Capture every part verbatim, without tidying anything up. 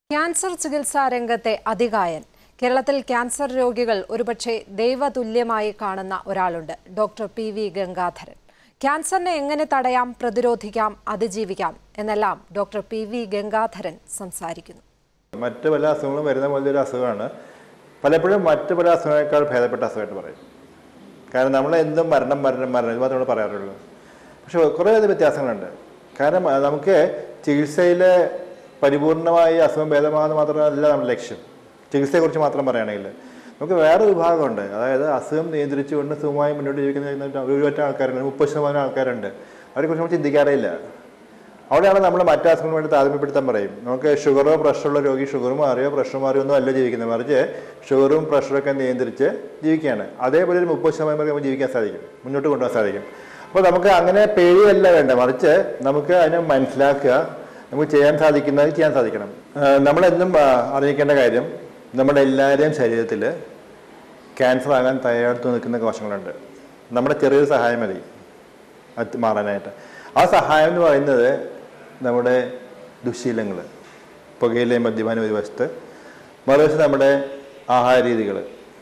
Cancer ചികിത്സാ രംഗത്തെ അതികായൻ കേരളത്തിൽ ക്യാൻസർ രോഗികൾ ഒരുപക്ഷെ ദൈവതുല്യമായി കാണുന്ന ഒരാളുണ്ട്, ഡോക്ടർ പി വി ഗംഗാധരൻ. ക്യാൻസറിനെ എങ്ങനെ തടയാം, പ്രതിരോധിക്കാം, അതിജീവിക്കാം എന്നെല്ലാം ഡോക്ടർ പി വി ഗംഗാധരൻ സംസാരിക്കുന്നു. മറ്റ് പല അസുഖങ്ങളും വരുന്ന പോലെ ഒരു അസുഖമാണ്. പലപ്പോഴും മറ്റ് പല അസുഖങ്ങളേക്കാൾ ഭേദപ്പെട്ട അസുഖമായിട്ട് പറയും. കാരണം നമ്മൾ എന്തും മരണം മരണം മരണം ഇത് മാത്രമേ പറയാറുള്ളൂ. പക്ഷെ കുറേ അധികം വ്യത്യാസങ്ങളുണ്ട്. കാരണം നമുക്ക് ചികിത്സയിൽ പരിപൂർണമായി അസുഖം ഭേദമാകുന്ന മാത്രമല്ല നമ്മുടെ ലക്ഷ്യം. ചികിത്സയെക്കുറിച്ച് മാത്രം പറയുകയാണെങ്കിൽ നമുക്ക് വേറെ വിഭാഗമുണ്ട്. അതായത് അസുഖം നിയന്ത്രിച്ചുകൊണ്ട് സുഖമായി മുന്നോട്ട് ജീവിക്കുന്ന ഒരുപറ്റം ആൾക്കാരുണ്ട്, മുപ്പത് ശതമാനം ആൾക്കാരുണ്ട്. അവരെക്കുറിച്ച് നമ്മൾ ചിന്തിക്കാറില്ല. അവിടെയാണ് നമ്മൾ മറ്റു അസുഖങ്ങൾ വേണ്ടി താരതമ്യപ്പെടുത്താൻ പറയും. നമുക്ക് ഷുഗറോ പ്രഷറുള്ള രോഗി ഷുഗർ മാറിയോ പ്രഷർ മാറിയോ ഒന്നും അല്ല ജീവിക്കുന്നത്, മറിച്ച് ഷുഗറും പ്രഷറൊക്കെ നിയന്ത്രിച്ച് ജീവിക്കുകയാണ്. അതേപോലെ ഒരു മുപ്പത് ശതമാനം പേർക്ക് നമുക്ക് ജീവിക്കാൻ സാധിക്കും, മുന്നോട്ട് കൊണ്ടുപോകാൻ സാധിക്കും. അപ്പോൾ നമുക്ക് അങ്ങനെ പേടിയല്ല വേണ്ട, മറിച്ച് നമുക്ക് അതിനെ മനസ്സിലാക്കുക, നമുക്ക് ചെയ്യാൻ സാധിക്കുന്നത് ചെയ്യാൻ സാധിക്കണം. നമ്മളെന്നും അറിയിക്കേണ്ട കാര്യം, നമ്മുടെ എല്ലാവരുടെയും ശരീരത്തിൽ ക്യാൻസർ ആകാൻ തയ്യാറെടുത്ത് നിൽക്കുന്ന കോശങ്ങളുണ്ട്. നമ്മുടെ ചെറിയൊരു സഹായം മതി അത് മാറാനായിട്ട്. ആ സഹായം എന്ന് പറയുന്നത് നമ്മുടെ ദുശ്ശീലങ്ങൾ, പുകയിലെയും മദ്യപാനം ഒരു വശത്ത്, മറുവശത്ത് നമ്മുടെ ആഹാര രീതികൾ,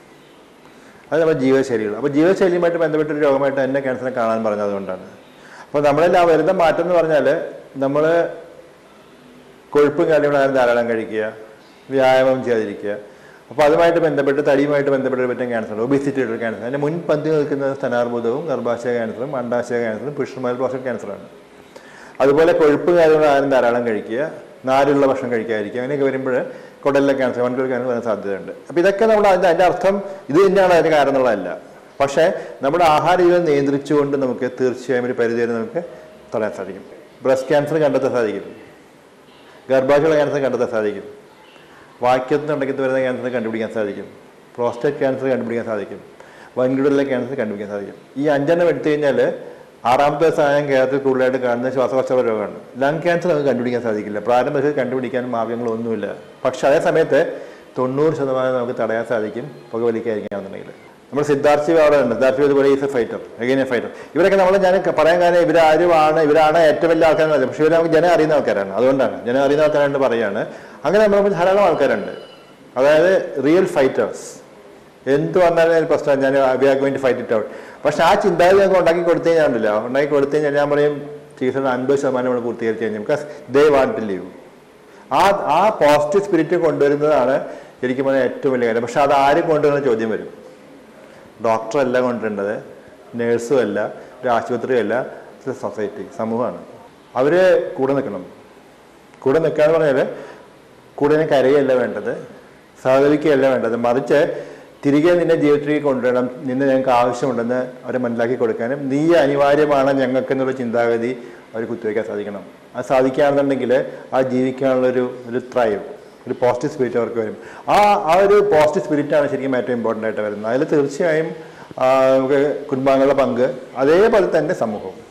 അത് നമ്മുടെ ജീവിതശൈലികൾ. അപ്പോൾ ജീവിതശൈലിയുമായിട്ട് ബന്ധപ്പെട്ടൊരു രോഗമായിട്ട് തന്നെ ക്യാൻസറിനെ കാണാൻ പറഞ്ഞത് അതുകൊണ്ടാണ്. അപ്പോൾ നമ്മളെല്ലാം വരുന്ന മാറ്റം എന്ന് പറഞ്ഞാൽ നമ്മൾ കൊഴുപ്പും കാര്യങ്ങളും ധാരാളം കഴിക്കുക, വ്യായാമം ചെയ്യാതിരിക്കുക. അപ്പോൾ അതുമായിട്ട് ബന്ധപ്പെട്ട് തടിയുമായിട്ട് ബന്ധപ്പെട്ട് പറ്റും ക്യാൻസർ, ഒബിസിറ്റിയുടെ ക്യാൻസർ. അതിൻ്റെ മുൻപന്തി നിൽക്കുന്നത് സ്തനാർബുദവും ഗർഭാശയ ക്യാൻസറും അണ്ഡാശയ ക്യാൻസറും പുരുഷന്മാരിൽ പ്രോസ്റ്റേറ്റ് ക്യാൻസറാണ്. അതുപോലെ കൊഴുപ്പ് കാര്യങ്ങൾ ആരും ധാരാളം കഴിക്കുക, നാരുള്ള ഭക്ഷണം കഴിക്കാതിരിക്കുക, അങ്ങനെയൊക്കെ വരുമ്പോൾ കുടലിലെ ക്യാൻസർ, വൻകുടൽ ക്യാൻസർ വരാൻ സാധ്യതയുണ്ട്. അപ്പോൾ ഇതൊക്കെ നമ്മൾ അതിൻ്റെ അതിൻ്റെ അർത്ഥം ഇത് തന്നെയാണ് അതിൻ്റെ കാരണം എന്നുള്ളതല്ല. പക്ഷേ നമ്മുടെ ആഹാര രീതികൾ നിയന്ത്രിച്ചുകൊണ്ട് നമുക്ക് തീർച്ചയായും ഒരു പരിധി വരെ നമുക്ക് തടയാൻ സാധിക്കും. ബ്രസ്റ്റ് ക്യാൻസർ കണ്ടെത്താൻ സാധിക്കും, ഗർഭാശയ ക്യാൻസർ കണ്ടെത്താൻ സാധിക്കും, വാക്യത്തിനുണ്ടെങ്കിൽ വരുന്ന ക്യാൻസർ കണ്ടുപിടിക്കാൻ സാധിക്കും, പ്രോസ്റ്റേറ്റ് ക്യാൻസർ കണ്ടുപിടിക്കാൻ സാധിക്കും, വൻകുടലിലെ ക്യാൻസർ കണ്ടുപിടിക്കാൻ സാധിക്കും. ഈ അഞ്ചെണ്ണം എടുത്തു കഴിഞ്ഞാൽ ആറാമത്തെ സ്ഥാനം കേരളത്തിൽ കൂടുതലായിട്ട് കാണുന്ന ശ്വാസകോശ രോഗമാണ്. ലങ് ക്യാൻസർ നമുക്ക് കണ്ടുപിടിക്കാൻ സാധിക്കില്ല, പ്രാരംഭത്തിൽ കണ്ടുപിടിക്കാനും മാർഗ്ഗങ്ങളൊന്നുമില്ല. പക്ഷെ അതേ സമയത്ത് തൊണ്ണൂറ് ശതമാനം നമുക്ക് തടയാൻ സാധിക്കും പുകവലിക്കാതിരിക്കുകയാണെന്നുണ്ടെങ്കിൽ. നമ്മൾ സിദ്ധാർത്ഥി അവിടെ ഉണ്ട്, സിദ്ധാർത്ഥി ഇതുപോലെ is a fighter, again a fighter. ഇവരൊക്കെ നമ്മൾ ഞാൻ പറയാൻ കാരണം ഇവരാരുമാണ്, ഇവരാണ് ഏറ്റവും വലിയ ആൾക്കാരെന്ന് പറയും. പക്ഷെ ഇവർ നമുക്ക് ജനം അറിയുന്ന ആൾക്കാരാണ്, അതുകൊണ്ടാണ് ജനം അറിയുന്ന ആൾക്കാരായിട്ട് പറയുകയാണ്. അങ്ങനെ നമ്മൾ ധാരാളം ആൾക്കാരുണ്ട്, അതായത് റിയൽ ഫൈറ്റേഴ്സ്. എന്ത് വന്നാലും പ്രശ്നം, ഞാൻ we are going to fight it out. പക്ഷെ ആ ചിന്താഗതി ഞങ്ങൾക്ക് ഉണ്ടാക്കി കൊടുത്തു കഴിഞ്ഞാൽ ഉണ്ടാക്കി കൊടുത്തു കഴിഞ്ഞാൽ ഞാൻ പറയും ചികിത്സയുടെ അൻപത് ശതമാനം നമ്മൾ പൂർത്തീകരിച്ച് കഴിഞ്ഞാൽ because they want to leave. ആ ആ പോസിറ്റീവ് സ്പിരിറ്റ് കൊണ്ടുവരുന്നതാണ് ശരിക്കും പറഞ്ഞാൽ ഏറ്റവും വലിയ കാര്യം. പക്ഷെ അത് ആരും കൊണ്ടുവരുന്ന ചോദ്യം വരും. ഡോക്ടറല്ല കൊണ്ടുവരേണ്ടത്, നേഴ്സും അല്ല, ഒരു ആശുപത്രിയും അല്ല, സൊസൈറ്റി, സമൂഹമാണ്. അവർ കൂടെ നിൽക്കണം. കൂടെ നിൽക്കാന്ന് പറഞ്ഞാൽ കൂടെ കരയല്ല വേണ്ടത്, സഹകരിക്കുകയല്ല വേണ്ടത്, മറിച്ച് തിരികെ നിന്നെ ജീവിതത്തിലേക്ക് കൊണ്ടുവരണം, നിന്നെ ഞങ്ങൾക്ക് ആവശ്യമുണ്ടെന്ന് അവരെ മനസ്സിലാക്കി കൊടുക്കാനും നീ അനിവാര്യമാണ് ഞങ്ങൾക്ക് എന്നുള്ള ചിന്താഗതി അവർ കുത്തിവയ്ക്കാൻ സാധിക്കണം. അത് സാധിക്കുകയാണെന്നുണ്ടെങ്കിൽ ആ ജീവിക്കാനുള്ളൊരു ഒരു ത്രൈവ്, ഒരു പോസിറ്റീവ് സ്പിരിറ്റ് അവർക്ക് വരും. ആ ആ ഒരു പോസിറ്റീവ് സ്പിരിറ്റാണ് ശരിക്കും ഏറ്റവും ഇമ്പോർട്ടൻ്റ് ആയിട്ട് വരുന്നത്. അതിൽ തീർച്ചയായും നമുക്ക് കുടുംബാംഗങ്ങളുടെ പങ്ക്, അതേപോലെ തന്നെ സമൂഹവും.